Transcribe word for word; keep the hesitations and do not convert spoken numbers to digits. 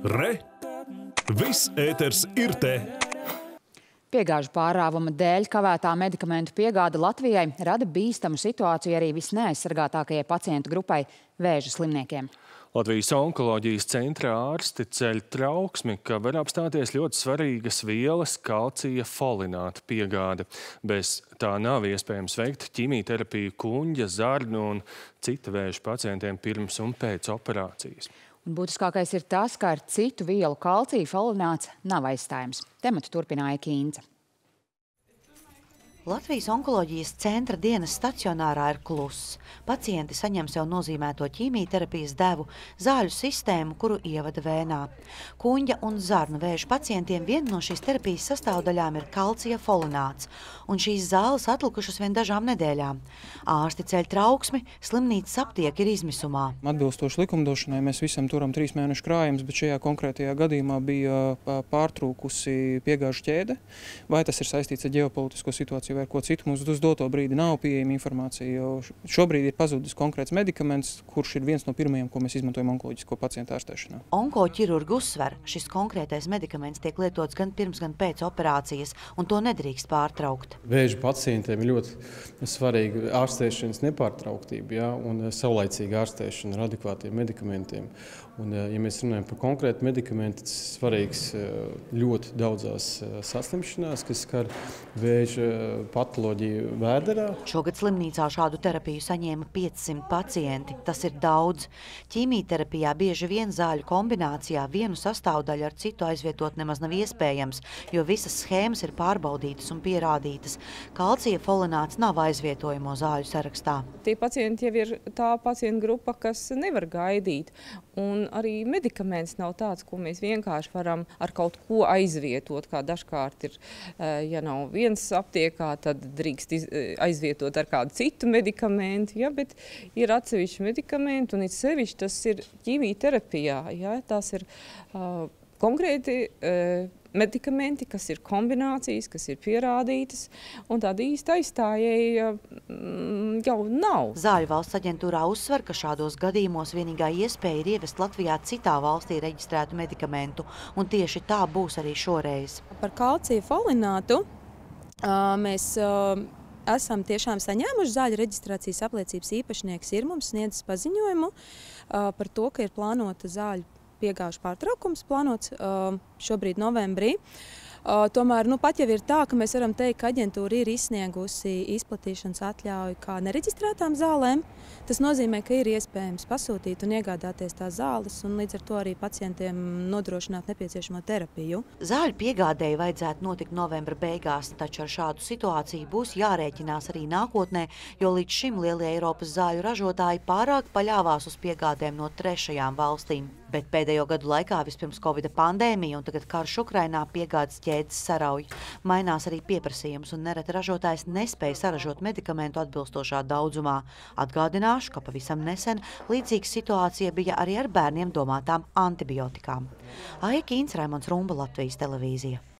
Re! Viss ēters ir te! Piegāžu pārāvuma dēļ kavētā medikamentu piegāde Latvijai rada bīstamu situāciju arī visneaizsargātākajai pacientu grupai – vēža slimniekiem. Latvijas onkoloģijas centra ārsti ceļ trauksmi, ka var apstāties ļoti svarīgas vielas kalcija folināta piegāde. Bez tā nav iespējams veikt ķimijterapiju kuņģa, zarnu un cita vēža pacientiem pirms un pēc operācijas. Un būtiskākais ir tas, ka ar citu vielu kalcija folināts nav aizstājams. Tematu turpināja Kīnce. Latvijas onkoloģijas centra dienas stacionārā ir kluss. Pacienti saņem sev nozīmēto ķīmijterapijas devu, zāļu sistēmu, kuru ievada vēnā. Kuņģa un zarnu vēža pacientiem viena no šīs terapijas sastāvdaļām ir kalcija folināts, un šīs zāles atlikušas vien dažām nedēļām. Ārsti ceļ trauksmi, slimnīcas aptieka ir izmisumā. Atbilstoši likumdošanai mēs visam turam trīs mēnešu krājumus, bet šajā konkrētajā gadījumā bija pārtrūkusi piegāžu ķēde. Vai tas ir saistīts ar ģeopolitisko situāciju vai ar ko citu, mums uz doto brīdi nav pieejama informācija, jo šobrīd ir pazudis konkrēts medikaments, kurš ir viens no pirmajiem, ko mēs izmantojam onkoloģisko pacientu ārstēšanā. Onkoķirurgi uzsver, šis konkrētais medikaments tiek lietots gan pirms, gan pēc operācijas, un to nedrīkst pārtraukt. Vēža pacientiem ir ļoti svarīga ārstēšanas nepārtrauktība, ja, un saulaicīga ārstēšana ar adekvātiem medikamentiem. Un, ja mēs runājam par konkrētu medikamentu, tas ir svarīgs ļoti daudzās saslimšanās, kas skar vēža patoloģiju vēderā. Šogad slimnīcā šādu terapiju saņēma piecsimt pacienti. Tas ir daudz. Ķīmijterapijā bieži vien zāļu kombinācijā vienu sastāvdaļu ar citu aizvietot nemaz nav iespējams, jo visas schēmas ir pārbaudītas un pierādītas. Kalcija folināts nav aizvietojamo zāļu sarakstā. Tie pacienti jau ir tā pacientu grupa, kas nevar gaidīt. Un arī medikaments nav tāds, ko mēs vienkārši varam ar kaut ko aizvietot, kā dažkārt ir, ja nav viens aptiekā, tad drīkst aizvietot ar kādu citu medikamentu, ja, bet ir atsevišķi medikamenti, un it sevišķi tas ir ķīmijterapijā, ja, tās ir uh, konkrēti uh, medikamenti, kas ir kombinācijas, kas ir pierādītas, un tāda īsta aizstājēja mm, jau nav. Zāļu valsts aģentūrā uzsver, ka šādos gadījumos vienīgā iespēja ir ievest Latvijā citā valstī reģistrētu medikamentu, un tieši tā būs arī šoreiz. Par kalcija folinātu uh, mēs uh, esam tiešām saņēmuši zāļu reģistrācijas apliecības īpašnieks ir mums sniedzis paziņojumu uh, par to, ka ir plānota zāļu piegāžu pārtraukums plānots uh, šobrīd novembrī. Uh, tomēr nu, pat jau ir tā, ka mēs varam teikt, ka aģentūra ir izsniegusi izplatīšanas atļauju kā nereģistrētām zālēm. Tas nozīmē, ka ir iespējams pasūtīt un iegādāties tās zāles un līdz ar to arī pacientiem nodrošināt nepieciešamo terapiju. Zāļu piegādēji vajadzētu notikt novembra beigās, taču ar šādu situāciju būs jārēķinās arī nākotnē, jo līdz šim lielie Eiropas zāļu ražotāji pārāk paļāvās uz piegādēm no trešajām valstīm. Bet pēdējo gadu laikā vispirms Covida pandēmija un tagad karš Ukrainā piegādes ķēdes sarauj. Mainās arī pieprasījums un nereti ražotājs nespēja saražot medikamentu atbilstošā daudzumā. Atgādināšu, ka pavisam nesen līdzīga situācija bija arī ar bērniem domātām antibiotikām. Aija Kīnce, Raimonds Rumba, Latvijas televīzija.